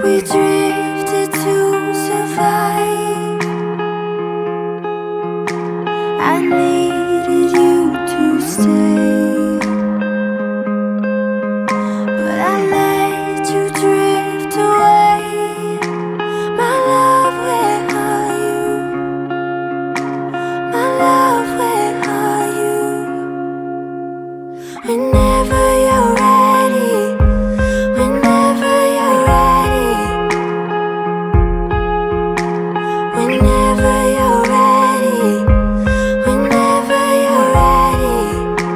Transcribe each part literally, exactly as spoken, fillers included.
We drifted to survive. I needed you to stay, but I let you drift away. My love, where are you? My love, where are you? Whenever you're ready, whenever you're ready, whenever you're ready, whenever you're ready.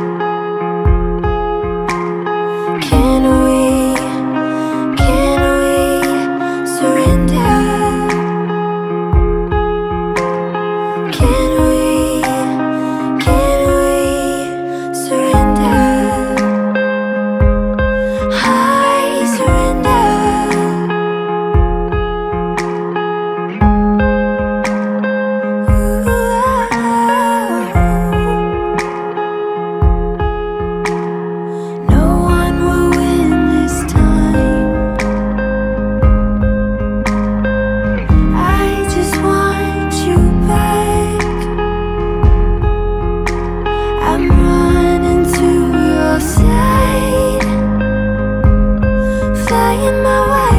Can we, can we surrender? Can we, can we surrender? I surrender. No one will win this time. I just want you back. I'm running to your side, flying my way.